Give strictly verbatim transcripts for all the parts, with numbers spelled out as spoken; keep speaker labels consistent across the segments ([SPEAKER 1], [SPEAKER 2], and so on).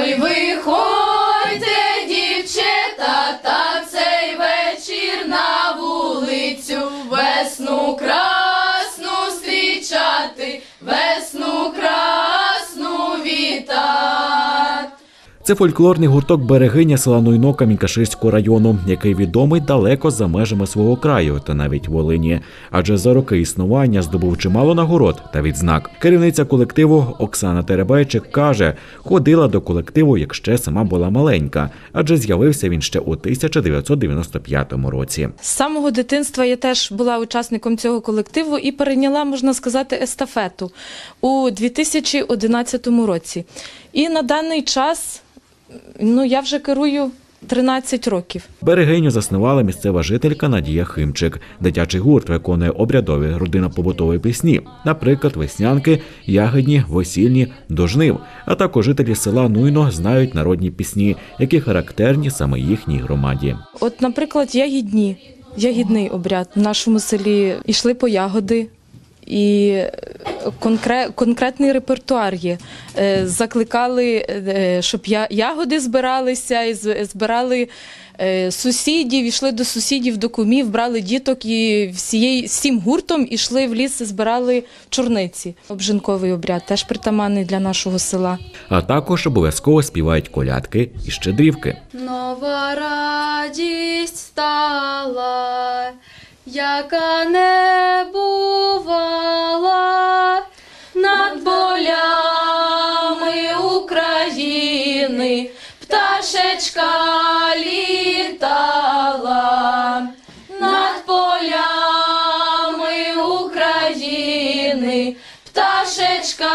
[SPEAKER 1] Ой, виходьте, дівчата, та цей вечір на вулицю, весну красну зустрічати, весну красну вітати.
[SPEAKER 2] Це фольклорний гурток «Берегиня» села Нуйно Камінь-Каширського району, який відомий далеко за межами свого краю та навіть Волині. Адже за роки існування здобув чимало нагород та відзнак. Керівниця колективу Оксана Теребейчик каже, ходила до колективу, як ще сама була маленька, адже з'явився він ще у тисяча дев'ятсот дев'яносто п'ятому році.
[SPEAKER 3] З самого дитинства я теж була учасником цього колективу і перейняла, можна сказати, естафету у дві тисячі одинадцятому році. І на даний час ну, я вже керую тринадцять років.
[SPEAKER 2] «Берегиню» заснувала місцева жителька Надія Химчик. Дитячий гурт виконує обрядові родинно-побутові пісні, наприклад, веснянки, ягідні, весільні, до жнив. А також жителі села Нуйно знають народні пісні, які характерні саме їхній громаді.
[SPEAKER 3] От, наприклад, ягідні, ягідний обряд. В нашому селі йшли по ягоди. І конкретний репертуар є. Закликали, щоб ягоди збиралися, і збирали сусідів, йшли до сусідів, до кумів, брали діток і всією, всім гуртом йшли в ліс і збирали чорниці. Обжинковий обряд теж притаманний для нашого села.
[SPEAKER 2] А також обов'язково співають колядки і щедрівки.
[SPEAKER 1] Нова радість стала, яка не бувала, над полями України пташечка літала, над полями України пташечка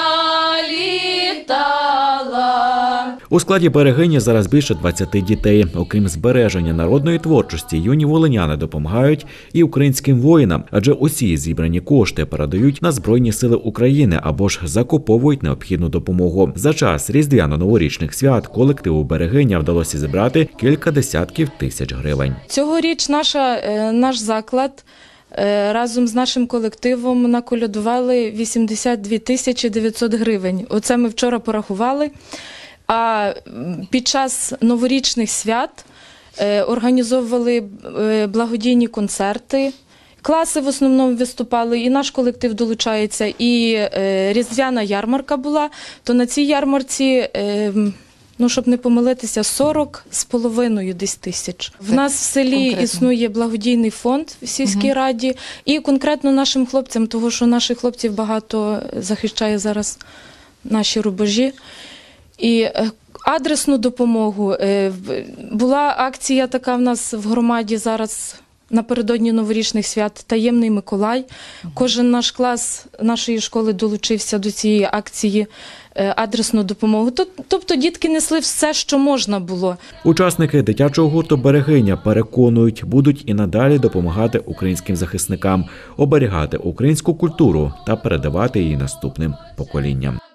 [SPEAKER 1] літала.
[SPEAKER 2] У складі «Берегині» зараз більше двадцяти дітей. Окрім збереження народної творчості, юні волиняни допомагають і українським воїнам, адже усі зібрані кошти передають на Збройні сили України або ж закуповують необхідну допомогу. За час різдвяно-новорічних свят колективу «Берегиня» вдалося зібрати кілька десятків тисяч гривень.
[SPEAKER 3] Цьогоріч наша, наш заклад разом з нашим колективом наколядували вісімдесят дві тисячі дев'ятсот гривень. Оце ми вчора порахували. А під час новорічних свят організовували благодійні концерти, класи в основному виступали, і наш колектив долучається, і різдвяна ярмарка була, то на цій ярмарці, ну, щоб не помилитися, сорок з половиною десь тисяч. В нас в селі конкретно існує благодійний фонд в сільській угу. раді, і конкретно нашим хлопцям, тому що наших хлопців багато захищає зараз наші рубежі. І адресну допомогу. Була акція така в нас в громаді зараз напередодні новорічних свят «Таємний Миколай». Кожен наш клас нашої школи долучився до цієї акції адресну допомогу. Тобто дітки несли все, що можна було.
[SPEAKER 2] Учасники дитячого гурту «Берегиня» переконують, будуть і надалі допомагати українським захисникам, оберігати українську культуру та передавати її наступним поколінням.